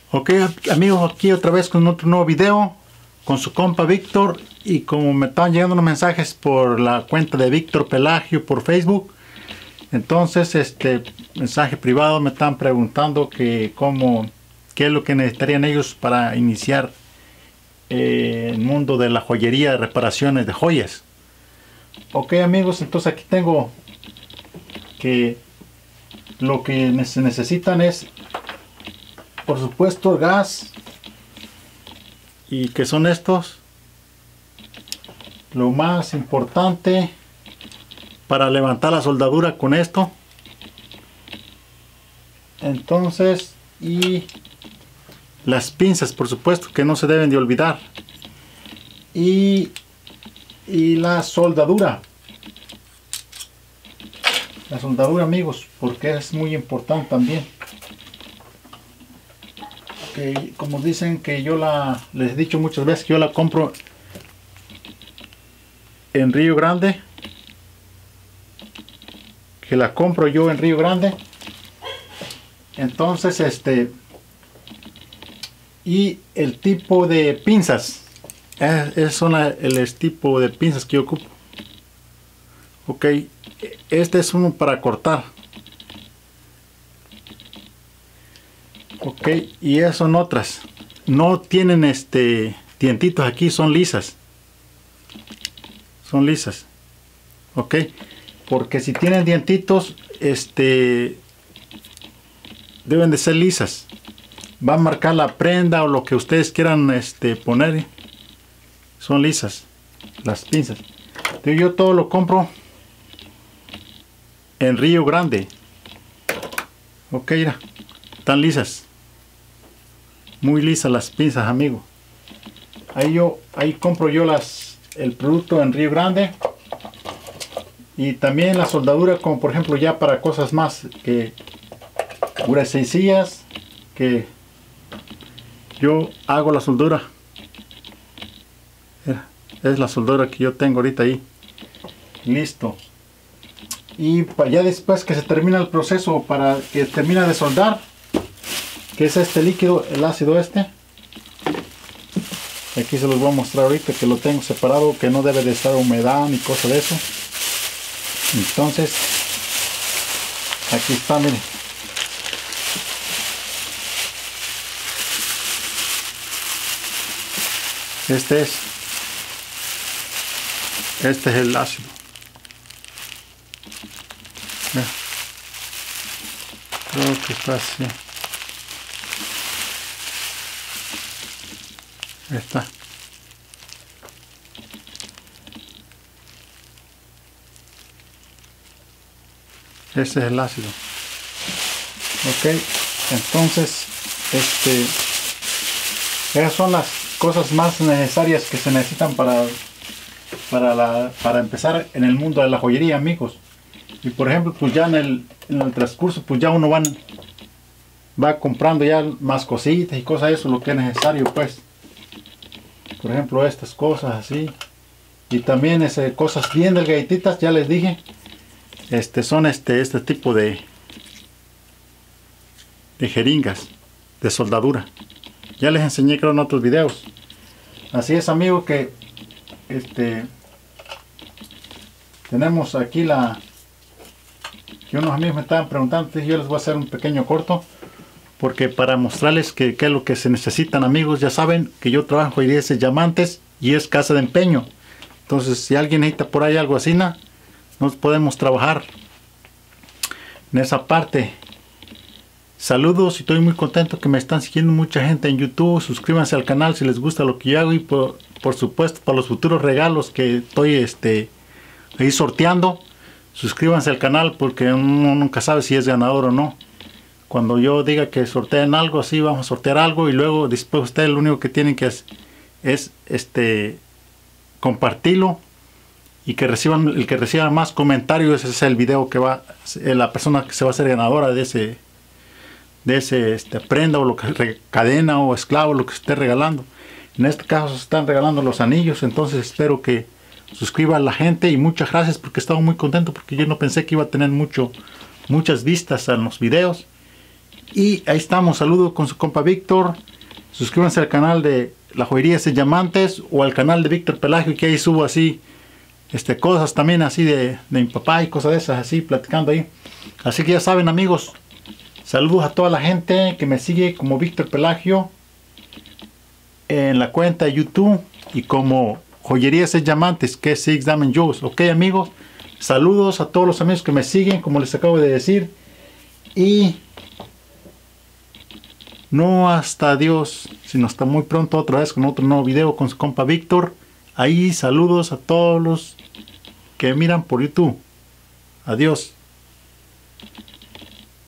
Ok, amigos, aquí otra vez con otro nuevo video con su compa Víctor. Y como me están llegando los mensajes por la cuenta de Víctor Pelagio por Facebook, entonces mensaje privado me están preguntando qué es lo que necesitarían ellos para iniciar el mundo de la joyería, de reparaciones de joyas. Ok, amigos, entonces aquí tengo que lo que se necesitan es, por supuesto, gas, y que son estos. Lo más importante para levantar la soldadura con esto. Entonces, y las pinzas, por supuesto, que no se deben de olvidar. Y la soldadura. La soldadura, amigos, porque es muy importante también. Que como dicen que les he dicho muchas veces que yo la compro en Río Grande. Que la compro yo en Río Grande. Entonces, y el tipo de pinzas. Son el tipo de pinzas que yo ocupo. Ok, este es uno para cortar. Ok, y esas son otras. No tienen dientitos aquí, son lisas. Son lisas. Ok, porque si tienen dientitos, deben de ser lisas. Va a marcar la prenda o lo que ustedes quieran poner. Son lisas las pinzas. Entonces yo todo lo compro en Río Grande. Ok, mira, están lisas. Muy lisas las pinzas, amigo. Ahí compro yo el producto en Río Grande. Y también la soldadura, como por ejemplo ya para cosas más que sencillas, que yo hago la soldadura. Es la soldadura que yo tengo ahorita ahí. Listo. Y ya después que se termina el proceso para que termina de soldar, que es este líquido, el ácido aquí se los voy a mostrar ahorita que lo tengo separado, que no debe de estar humedad ni cosa de eso. Entonces aquí está, miren. Este es el ácido. Mira. Creo que está así. Ahí está. Ese es el ácido. Ok, entonces esas son las cosas más necesarias que se necesitan para empezar en el mundo de la joyería, amigos. Y por ejemplo, pues ya en el transcurso, pues ya uno va comprando ya más cositas y cosas de eso, lo que es necesario, pues. Por ejemplo, estas cosas así. Y también cosas bien delgaditas, ya les dije. Son este tipo de jeringas de soldadura. Ya les enseñé, creo, en otros videos. Así es, amigo, que tenemos aquí que unos amigos me estaban preguntando. Entonces yo les voy a hacer un pequeño corto, porque para mostrarles qué es lo que se necesitan, amigos. Ya saben que yo trabajo en joyerías de diamantes y es casa de empeño. Entonces, si alguien necesita por ahí algo así, nos podemos trabajar en esa parte. Saludos, y estoy muy contento que me están siguiendo mucha gente en YouTube. Suscríbanse al canal si les gusta lo que yo hago, y por supuesto para los futuros regalos que estoy ahí sorteando, suscríbanse al canal, porque uno nunca sabe si es ganador o no. Cuando yo diga que sorteen algo así, vamos a sortear algo, y luego después ustedes lo único que tienen que hacer es compartirlo, y que el que reciba más comentarios, ese es el video que la persona que se va a hacer ganadora de ese prenda, o lo que cadena o esclavo, lo que se esté regalando. En este caso se están regalando los anillos. Entonces espero que suscriba a la gente, y muchas gracias, porque he estado muy contento, porque yo no pensé que iba a tener muchas vistas en los videos. Y ahí estamos, saludos con su compa Víctor. Suscríbanse al canal de La Joyería de Diamantes o al canal de Víctor Pelagio, que ahí subo así cosas también así de mi papá y cosas de esas, así platicando ahí. Así que ya saben, amigos, saludos a toda la gente que me sigue como Víctor Pelagio en la cuenta de YouTube y como Joyerías de Diamantes, que es Six Diamond Jewels. Ok, amigos, saludos a todos los amigos que me siguen, como les acabo de decir. Y no hasta adiós, sino hasta muy pronto otra vez con otro nuevo video con su compa Víctor. Ahí saludos a todos los que miran por YouTube. Adiós.